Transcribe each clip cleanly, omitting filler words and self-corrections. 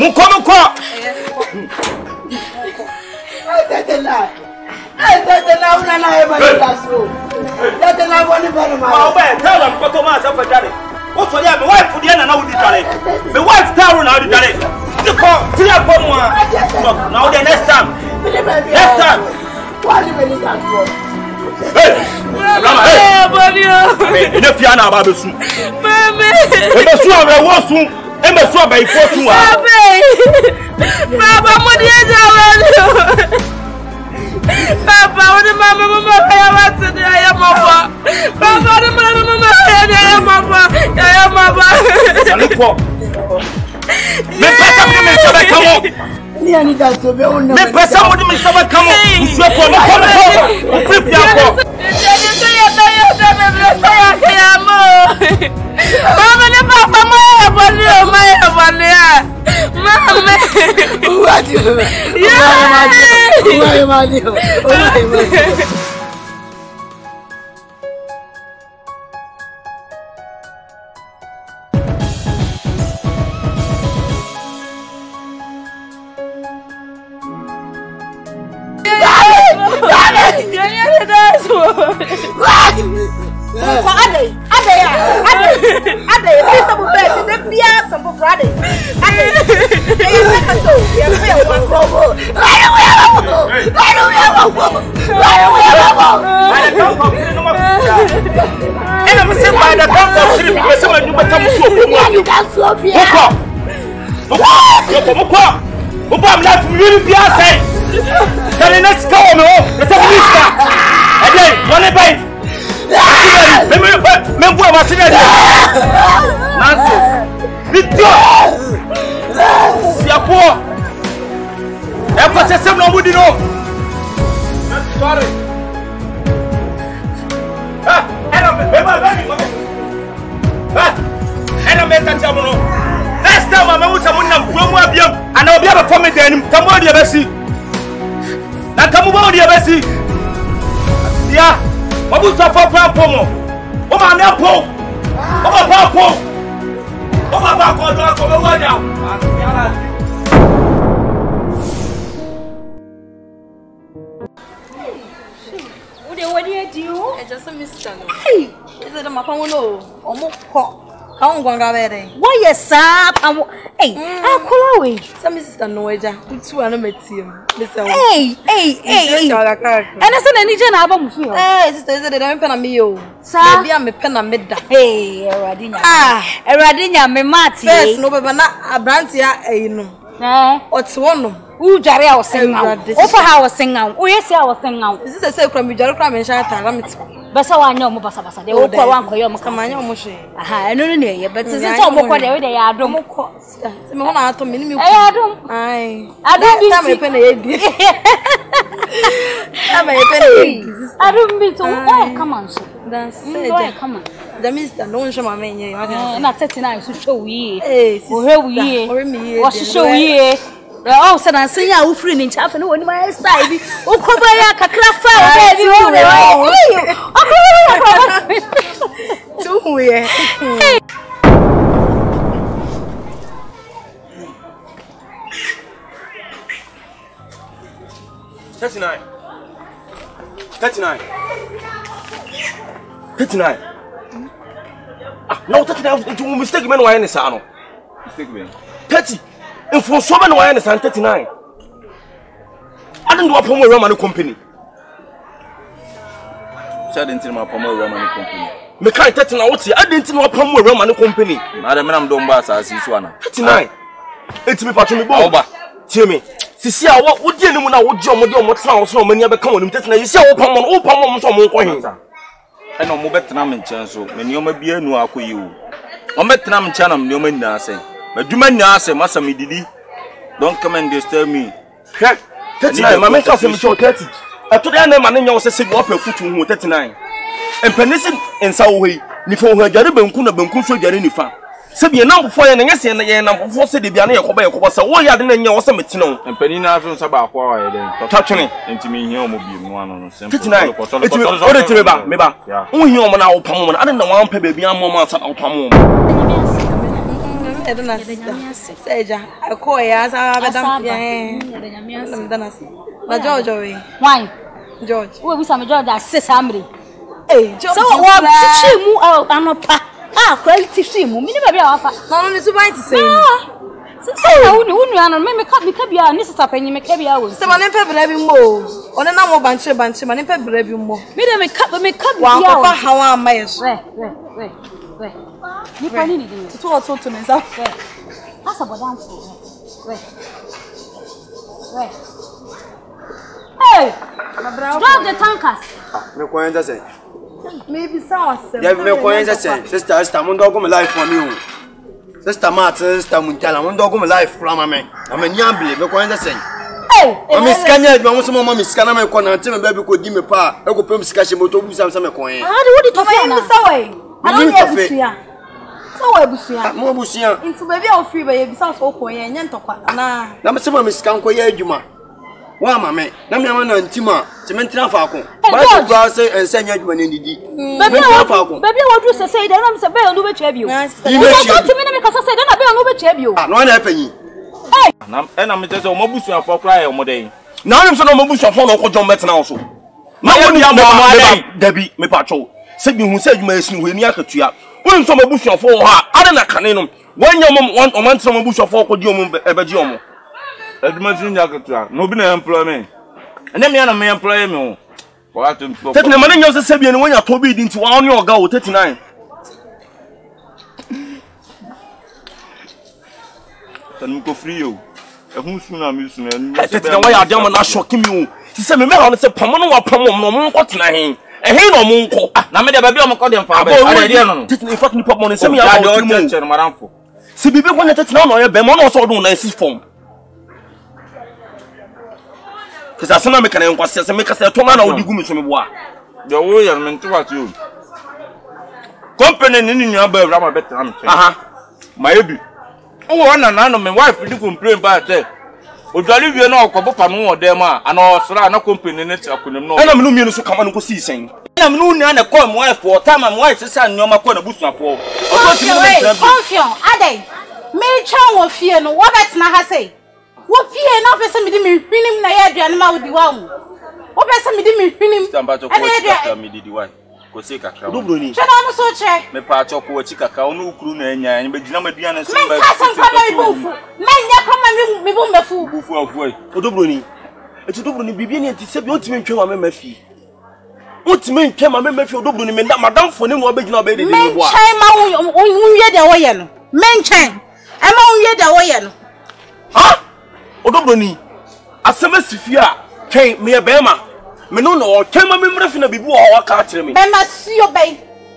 What's your my wife for the end and now the darling? My wife tower now the darling. The call, 3 or 4 now the next time. Next time. What you mean that for? Hey! Hey! Enough Yana Babusu. Baby! I'm a swab, I was soon. I'm a swab by 4 to 1. Papa, what is it? Papa, what the mama I want to do? I am Papa. Papa, the mama I am Papa. I am Papa. Look for. Me pesa mo me sabe kamo. Ni ani da so be on. Me pesa mo me sabe kamo. Usu for mo ko mo. O prep ya ko. Mama ne papa mo ya boni o ma ya boni ya. Mama. What you? Yeah. Mario. Why yes, sir? Hey, I'm calling. Some sister Noeja. It's one of my team. Hey. And I said, any gen album. Hey, sister, they don't pen a meal. Sir, I'm a pen a mid. Hey, Eradina, me Marty. Yes, no, but not a branch here, you know. What's one? Who Jerry was singing out? Offer how I was singing out. Oh, yes, I was singing out. This is a sacred Major Crime and Shire. But so I know Mobasa, they will call one for your Mascamano Moshe. I don't know, but it's all more every day. I don't cost. I don't penny. I don't mean to. Oh, come on, that's come on. The Mr. No one show my menu. I'm not 39 to show ye. Or me, or show ye. Oh, said I say, I will free in chaff and one my style. Oh, come by a craft. Too weird. 39. No, 39 mistake men why in the salon. Mistake me. 30. And for so many why in the 39. I don't do a promo Roman company. I didn't tell my promo Roman company. Me can't 39 what's I didn't know a promo Roman company. Madam don't pass as this one. 39. It's me for me bomba. Tell me. See what would you know now? What John would do? What sounds so many other common? You see, open some more. I know more better than I'm chance. When you may be a new aku you. I'm better than I'm channel, no man answer. But do man answer, Master Mididi? Don't come and disturb me. 39, my mentor said, 30. I told the other man in your say, go up your foot to 39. And Penisin and Saway, before her Jaribun Kuna Bunkuso Jarinifa. Sabi now before and yes, and before said the Biana was a way I didn't know some and Penina from Sabah, then touching it, and to me, here will be one on 59. It's ordered to Meba. Only you now, Pamon. I don't know one baby, I'm more of Pamon. I don't know. Say, I call you as I have done. George, why? George, what was some George that says somebody? Hey, so what? I'm not. Quality shame. Me never be off. No, no, so to say. Me can't be a necessary penny. Me can't be ours. So, my name every more. On a number bunch, my name every more. Me me cup. Wow, how am I? Wait. You can't need it. To talk to me. That's about down. Wait. Hey, drop the tankers. Me coin just say. Maybe so. Yeah, me coin just say. Sister, I'm going to go live for you. Sister Martin, Sister Muntala, I'm going to go live from me. I'm a yambly. Me coin just say. Hey, I'm Miss Kanya. I'm also Miss Kana. My corner. Tell me, baby, could give me pa. I go pay Miss Cash. Moto do some coin. How do you do it? I don't know. So I busia. Mo busia. Into baby of free by yourself so coin and yentokwa. Na. Na me say Miss Kanko ye adwuma. Wa mama, na me ama na ntima, ti me ntina fa ko. Ba to bra say ense nya adwuma na ndidi. Baby what do say dey na me say be onu be twa bio. You don't to me na me kasa say dey na be onu be twa bio. Ah, no na epanyi. Eh na me say o mabusu afọ kra e o modey. Na nim so na mabusu afọ na ko John bet na so. Na woni ya mo Dabi me pacho. Se bi hu say adwuma esin hu eni akatua. Woni so mabusu afọ ha, ade na kane no. Wanya mo o man tira mabusu afọ ko di o mo ebeji o mo. Edumasi akatua. No bi na employment. And then me na me employ me. What to take the money you say be when you to be into one your girl 39. Then go free you. E hu suna mi suna. Take the way you dey na shock me. She say me on say pamon wa pamon no mo ko tena hen. E hen no mo nko. Na me dey ba bi o mo ko dem fa ba. Ade dey no. Take the fuck ni pop money say me ya go timo. Che maranfo. Si bibi ko na tena no ye be mo no so do na insist form. Because as soon as I can inquire, I make a set to man or do me some bois. The way I meant to what you Kompany in your Awurama better. My baby. Oh, and my wife will complain about it. Would I leave you now? Kopano or Dema and all Sra Kompany in it. I couldn't know. And I'm no means to come and go see saying. I'm no near the call my wife for time and wife to send your Makona Bush for. Confion, Ade. May Chow of fear no what that's not say. What fear enough is somebody me pinning na ya aduane with the one. What be somebody me pinning? Stand by to ko me didi why. Ko se kakra. Dobroni. Che na no so che. Me pa cho ko chi kakra onu ukuru na anya anya be gina maduane so ba. Me ka san fa na bufu. Me nya kama me bu mefu. Bufu afu ai. Dobroni. Etu dobroni bibia ni enti se bi otime ntwe ma mefi. Otime ntwe ma mefi dobroni me madam fo ne mo be gina be de ni bo a. Me chen ma unwie de wo ye no. Me chen. E ma unwie de wo ye no. Ha? Odobroni asema sifia twen me bema me no no twen ma memre fi na bibi wo waka kire me bema sio bay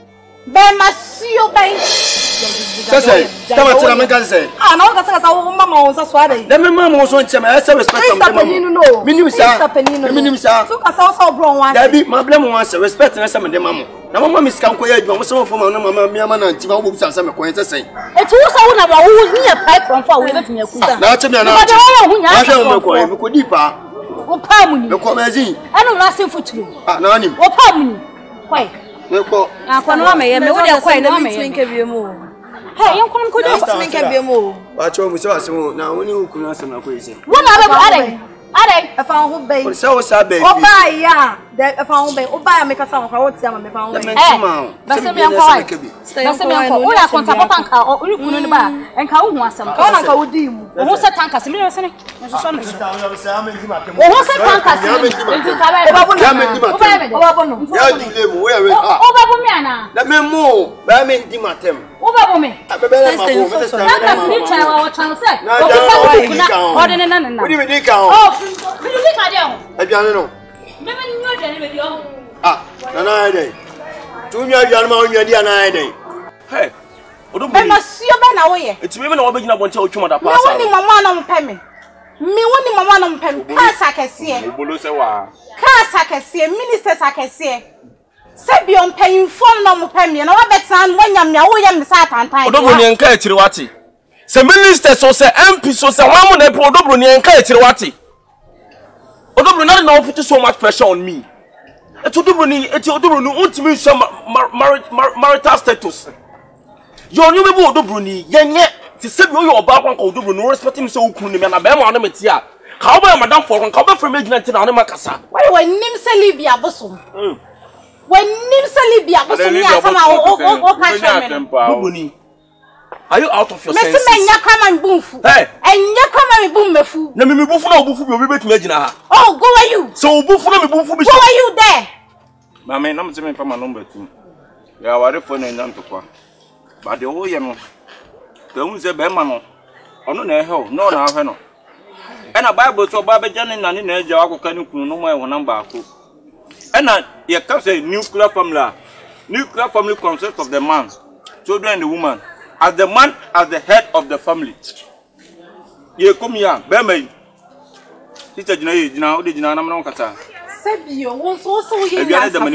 sese tama tira me kan say ah na waka saka wo mama won sa so ade dem mama won so nchema e say respect am mama minim sa so ka sa bro wan da bi ma blame wan say respect na say me dem mama na mama mi sika nko ya adwa mo se mo fo na mama mi ama na ntima wo bu sa me ko yen say e tu so wo na ba wo ni e pipe from far we bet me akusa na che me na che me ko e ko dipa wo pa mu ni me ko mazin anu na se futuro ah na anim wo pa mu ni kwai me ko akwa no me ye me wo de kwai na me tinke bi mu hey yon ko do tinke bi mu ba cho mu se asemo na woni ukunu asem na ko yise wo na be Ade, I found who bay. So sabe. Oba ya. I found who bay. Oba ya make a sound for what time me found. That's me uncle. That's me uncle. Oya konta papa nka o ni kunu ni ba. Enka wo hu asem. Ka na nka wo di mu. Wo se tanka se me no se ne. So so me. Wo se tanka se. Oba bo no. Oba bo no. Ya di le mu. Oba bo me ana. Na me mu. Ba me di matem. Oba bo me. Abebe na ma bo. Tanka se ni cha wa chan se. O de na. Wo di me di ka o. Me do make adem. Aduane no. Me nyu aduane be dio. Ah, na ade. Tu nyu aduane ma onyu adi ana ade. Hey. Odo be. Me masio be na wo ye. Etimi me na wo be gina bonche otwuma da pass. Me woni mama na mpe me. Me woni mama na mpe me. Ka sakese. Obolo se wa. Ka sakese, minister sakese. Se bi on pay inform na mpe me na wo betan wanya me wo ye me sa tantan. Odo bo ni enka etiri wati. Se minister so se MP so se wa mu na pe odo bo ni enka etiri wati. Odobro not now put so much pressure on me. Odobro no ultimate marital status. You new people Odobro ni yenye to say you about one called no respect him so cool, and I bear on him. How about Madame for cover from Agyanka and Anamacasa? Why when Nimsa Libya bosom? When Nimsa Libya bosom, are you out of your senses? Mr. Come and boom. Hey, and you come and boom the food. Let me move for no boof, you'll be to Medina. Oh, go are you? So boof for me, boof for me. Go are you there? Mamma, I'm saying from my number 2. You are a phone and Nantoqua. But the whole young don't say Bemano. Oh, no, hell, no, no. And a Bible so Baba Jan and in a job can you know my number. And you can say nuclear family. Nuclear family consists of the man, children, and the woman. As the man as the head of the family. You come here, Bemay. Sister Jina, Namaka. Sebio was also here.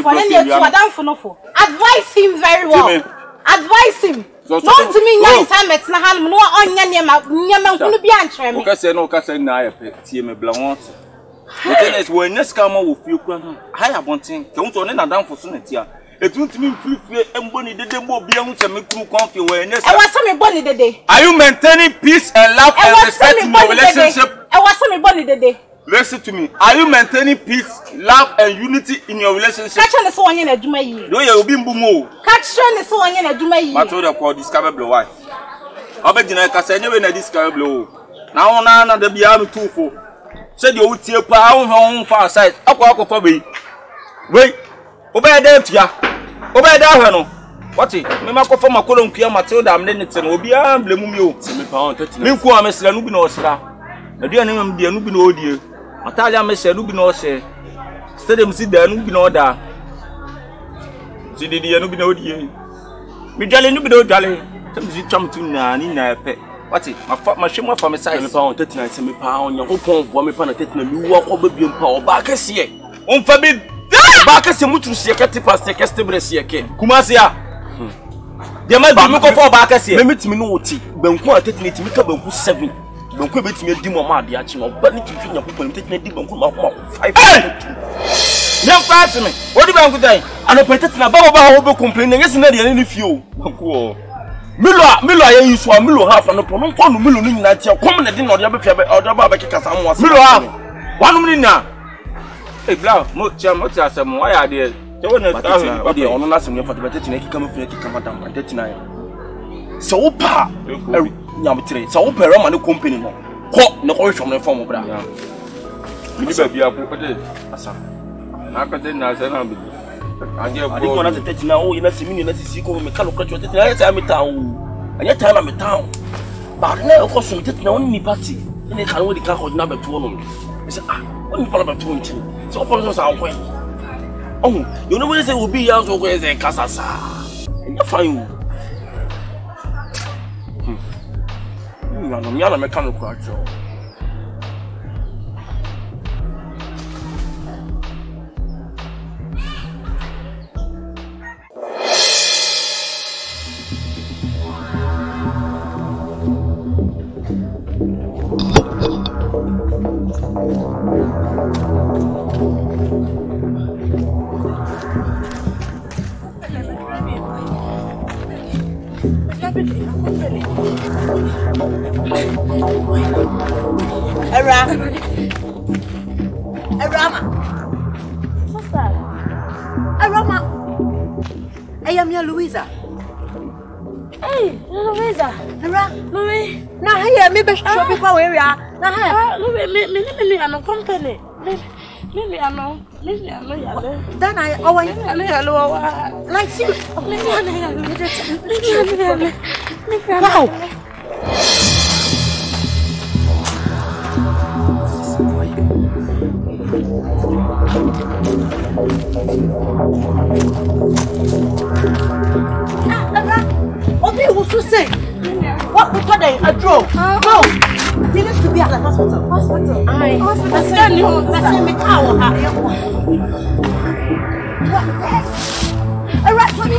Advise him very well. Advise him. Not to me, no time at Naham, no onion, Yaman, who be answering. Because I know Cassan, I see me blanc. The thing is, when this come with you, I have one thing. Don't on and down for Sunday. It won't mean free and bonny the day will be able to make you comfy when I was some bonny the day. Are you maintaining peace and love and respect in your relationship? I was some bonny the day. Listen to me. Are you maintaining peace, love, and unity in your relationship? Catch on the song in a Jumay. No, you'll be Bumo. Catch on the song in a Jumay. I told you called discover blow. I bet you like I said, you in a discover blow. Now, none of the beyond 2 4. Said you would see a pound home far side. Up for me. Wait. Obey them to ya. Obey that. What it? Me mako for my column, Kia Matilda, and then it's an Obian, Blemumio. Semi pound, Minku, I'm a Slanubino. The dear name be a Nubino, dear. Atalia Mess, Nubino, say. Stadium sit there, Nubino, da. See the dear Nubino, dear. Me jolly Nubino, darling. Some come to Nina pet. What's it? My shimmer from a side of pound, 39 semi pound, your whole pond, 1 pound, and you walk over being power back a see. On forbid. Baka se mutu sekete pa sekeste bresi yake Kumasia de ma bi me ko fo baka se me mitimi no oti banku atetini timi ka banku 7 banku betimi adi mo ma de achi no ba ni timi nya ko betimi adi banku ma ko 5 nem fast me odi banku dai ano petetina baba ba ho be complain yesi na de ni fio banku o milo aye yiso a milo half no pono ko no milo ni nyina tie kom na de no de be fia be odo ba keka sam wase milo half wanu ni na. Hey, Blau, much some why are there? Okay, on last one for the better come from 39. So, pa, Yamitri, so Awurama Kompany no. What no oil from the form of Bra. You be a property. I can tell you, I didn't want to take now in a similar Siko mechanical graduate. I'm a town. And yet, I'm a town. But now, of course, it's not only party. And they can't really count number 2 on me. I said, what you call about 20? So, for us, I'll win. Oh, you know what they will be out of where they Casasa. And you're fine. I'm not a mechanical graduate. Awurama. What's that? Awurama. I am your Louisa. Hey, Louisa. Louis. Now here, maybe show people where we are. Now here. Louis, I'm a company. Maybe I know. Then I like see. Wow. Obi who say what we call a draw. Go. He needs to be at the hospital. Hospital. That's me cow. All right, for me.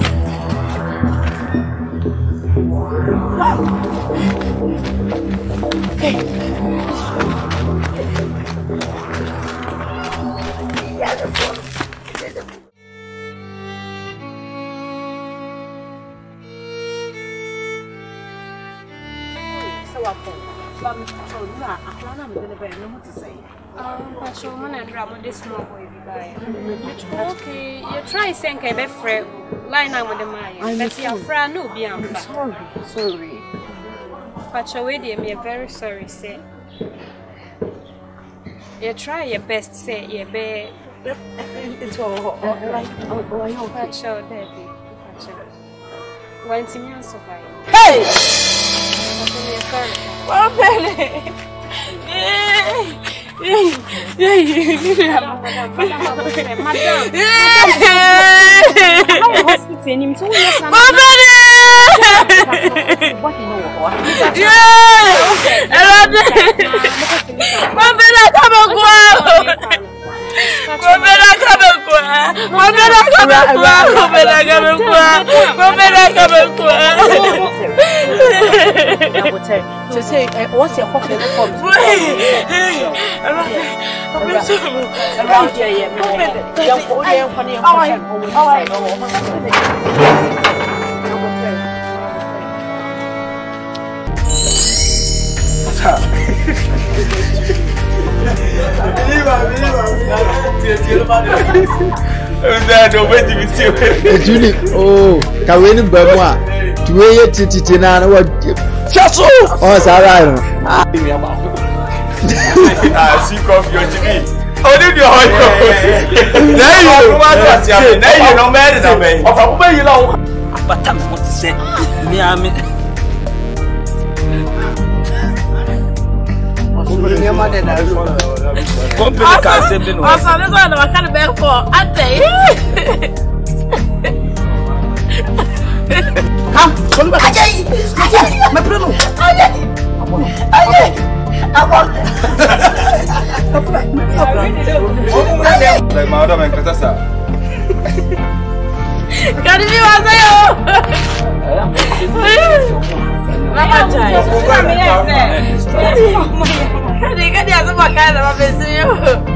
Hey. up. But Mr. Chola, I can't remember what to say. But your man and drama this small boy. Okay, you try saying a bit friend, line out with the mind. But your friend, no, be sorry. But your way, dear, me very sorry, say. You try your best, say, you bear. It's all right. Oh, I hope that's your daddy. When Simeon survived. Hey! Well, Penny! So say, what's your coffee for? Around here, Julie, oh, Kawin Bama, to wait to Nana, what? Just oh, Sarah. I see coffee your TV. Oh, did you hold now you know, man, you know, but I'm what to say. Me, I mean, Kompany can't save the noise. I'm not going to come back for a day. Come, come back. My brother. Like Madam and Katasa. Can you be